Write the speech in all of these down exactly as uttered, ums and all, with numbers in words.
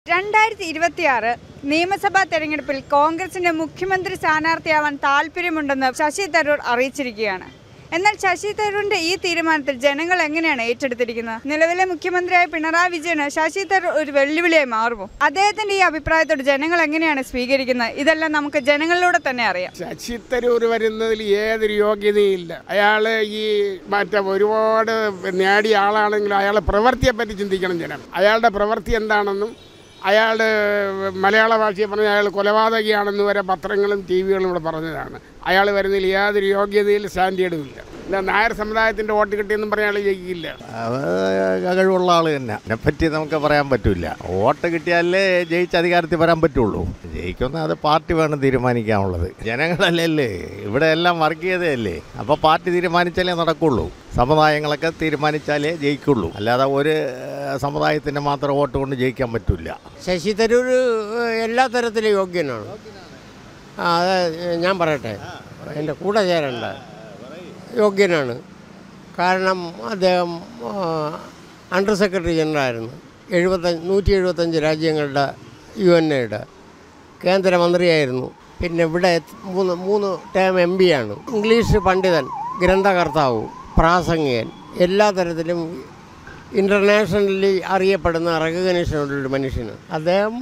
രണ്ടായിരത്തി ഇരുപത്തിയാറ് നിയമസഭാ തെരഞ്ഞെടുപ്പിൽ കോൺഗ്രസിന്റെ മുഖ്യമന്ത്രി സ്ഥാനാർത്ഥിയാവാൻ താല്പര്യമുണ്ടെന്ന് ശശി തരൂർ അറിയിച്ചിരിക്കുകയാണ്. എന്നാൽ ശശി തരൂരിന്റെ ഈ തീരുമാനത്തിൽ ജനങ്ങൾ എങ്ങനെയാണ് ഏറ്റെടുത്തിരിക്കുന്നത്? നിലവിലെ മുഖ്യമന്ത്രിയായ പിണറായി വിജയന് ശശി തരൂർ ഒരു വെല്ലുവിളിയായി മാറുമോ? അദ്ദേഹത്തിന്റെ ഈ അഭിപ്രായത്തോട് ജനങ്ങൾ എങ്ങനെയാണ് സ്വീകരിക്കുന്നത്? ഇതെല്ലാം നമുക്ക് ജനങ്ങളിലൂടെ തന്നെ അറിയാം. ശശി തരൂർ വരുന്നതിൽ ഏതൊരു യോഗ്യതയില്ല. അയാള് ഈ മറ്റേ ഒരുപാട് നേടിയ ആളാണെങ്കിലും അയാളുടെ പ്രവൃത്തിയെ പറ്റി ചിന്തിക്കണം ജനം. അയാളുടെ പ്രവൃത്തി എന്താണെന്നും അയാൾ മലയാള ഭാഷയെ പറഞ്ഞ അയാൾ കൊലപാതകയാണെന്ന് വരെ പത്രങ്ങളും ടി വികളും ഇവിടെ പറഞ്ഞതാണ്. അയാൾ വരുന്നതിൽ യാതൊരു യോഗ്യതയിൽ സ്റ്റാൻഡേർഡുമില്ല. നായർ സമുദായത്തിൻ്റെ വോട്ട് കിട്ടിയെന്നും പറഞ്ഞ ആൾ ജയിക്കില്ല. കഴിവുള്ള ആൾ തന്നെ. അതിനെപ്പറ്റി നമുക്ക് പറയാൻ പറ്റില്ല. വോട്ട് കിട്ടിയാലേ ജയിച്ച് അധികാരത്തിൽ വരാൻ പറ്റുള്ളൂ. ജയിക്കുന്ന അത് പാർട്ടി വേണം തീരുമാനിക്കാനുള്ളത്. ജനങ്ങളല്ലേ ഇവിടെ എല്ലാം വർഗീയതയല്ലേ. അപ്പോൾ പാർട്ടി തീരുമാനിച്ചാലേ നടക്കുള്ളൂ. സമുദായങ്ങളൊക്കെ തീരുമാനിച്ചാലേ ജയിക്കുള്ളൂ. അല്ലാതെ ഒരു സമുദായത്തിൻ്റെ മാത്രം വോട്ട് കൊണ്ട് ജയിക്കാൻ പറ്റില്ല. ശശി തരൂർ എല്ലാ തരത്തിലും യോഗ്യനാണ്. ആ അത് ഞാൻ പറയട്ടെ, എൻ്റെ കൂടെ ചേരേണ്ട യോഗ്യനാണ്. കാരണം അദ്ദേഹം അണ്ടർ സെക്രട്ടറി ജനറലായിരുന്നു. എഴുപത്തഞ്ച് നൂറ്റി എഴുപത്തഞ്ച് രാജ്യങ്ങളുടെ യു എൻ എയുടെ കേന്ദ്രമന്ത്രിയായിരുന്നു. പിന്നെ ഇവിടെ മൂന്ന് മൂന്ന് ടേം എം പി ആണ്. ഇംഗ്ലീഷ് പണ്ഡിതൻ, ഗ്രന്ഥകർത്താവ്, പ്രാസംഗികൻ, എല്ലാ തരത്തിലും ഇൻ്റർനാഷണലി അറിയപ്പെടുന്ന റെക്കഗ്നേഷനുള്ളൊരു മനുഷ്യന്. അദ്ദേഹം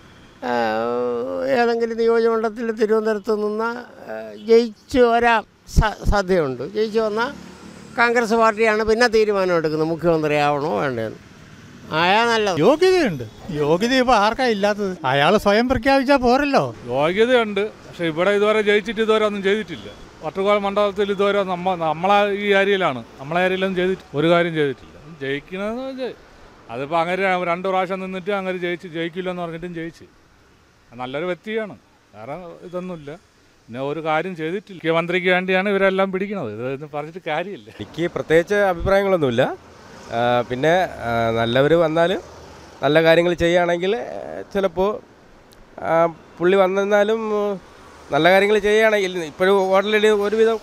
ഏതെങ്കിലും നിയോജകമണ്ഡലത്തിൽ തിരുവനന്തപുരത്ത് നിന്ന് ജയിച്ചു വരാൻ സാധ്യതയുണ്ട്. ജയിച്ചു വന്നാൽ കോൺഗ്രസ് പാർട്ടിയാണ് പിന്നെ തീരുമാനമെടുക്കുന്നത് മുഖ്യമന്ത്രി ആവണോ വേണ്ടതെന്ന്. അയാൾ നല്ലത്. യോഗ്യതയുണ്ട്. യോഗ്യത ഇപ്പോൾ ആർക്കാ ഇല്ലാത്തത്? അയാൾ സ്വയം പ്രഖ്യാപിച്ചാൽ പോരല്ലോ. യോഗ്യതയുണ്ട്, പക്ഷേ ഇവിടെ ഇതുവരെ ജയിച്ചിട്ട് ഇതുവരെ ഒന്നും ചെയ്തിട്ടില്ല. ഒറ്റക്കോൾ മണ്ഡലത്തിൽ ഇതുവരെ നമ്മ നമ്മളെ ഈ ഏരിയയിലാണ് നമ്മളെ ഏരിയയിലൊന്നും ചെയ്തിട്ട് ഒരു കാര്യം ചെയ്തിട്ടില്ല. ജയിക്കണമെന്ന് അതിപ്പോൾ അങ്ങനെ രണ്ട് പ്രാവശ്യം നിന്നിട്ട് അങ്ങനെ ജയിച്ച് ജയിക്കില്ലെന്ന് പറഞ്ഞിട്ടും ജയിച്ച് നല്ലൊരു വ്യക്തിയാണ്. വേറെ ഇതൊന്നുമില്ല. പിന്നെ ഒരു കാര്യം ചെയ്തിട്ടില്ല. മുഖ്യമന്ത്രിക്ക് വേണ്ടിയാണ് ഇവരെല്ലാം പിടിക്കുന്നത്. ഇതൊന്നും പറഞ്ഞിട്ട് കാര്യമില്ല. എനിക്ക് പ്രത്യേകിച്ച് അഭിപ്രായങ്ങളൊന്നുമില്ല. പിന്നെ നല്ലവർ വന്നാൽ നല്ല കാര്യങ്ങൾ ചെയ്യുകയാണെങ്കിൽ ചിലപ്പോൾ പുള്ളി വന്നെന്നാലും നല്ല കാര്യങ്ങൾ ചെയ്യുകയാണെങ്കിൽ ഇപ്പോഴും ഓൾറെഡി ഒരുവിധം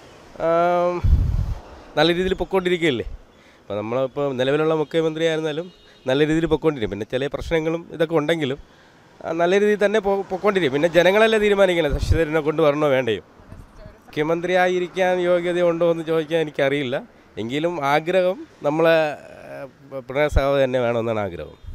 നല്ല രീതിയിൽ പൊയ്ക്കൊണ്ടിരിക്കുകയല്ലേ. അപ്പോൾ നമ്മളിപ്പോൾ നിലവിലുള്ള മുഖ്യമന്ത്രി ആയിരുന്നാലും നല്ല രീതിയിൽ പൊയ്ക്കൊണ്ടിരിക്കും. പിന്നെ ചില പ്രശ്നങ്ങളും ഇതൊക്കെ ഉണ്ടെങ്കിലും നല്ല രീതിയിൽ തന്നെ പോ പൊയ്ക്കൊണ്ടിരിക്കും. പിന്നെ ജനങ്ങളല്ലേ തീരുമാനിക്കണം ശശി തരൂരിനെ കൊണ്ട് വരണോ വേണ്ടയോ. മുഖ്യമന്ത്രിയായിരിക്കാൻ യോഗ്യതയുണ്ടോ എന്ന് ചോദിക്കാൻ എനിക്കറിയില്ല. എങ്കിലും ആഗ്രഹം നമ്മളെ പിണറായി സഖാവ് തന്നെ വേണമെന്നാണ് ആഗ്രഹം.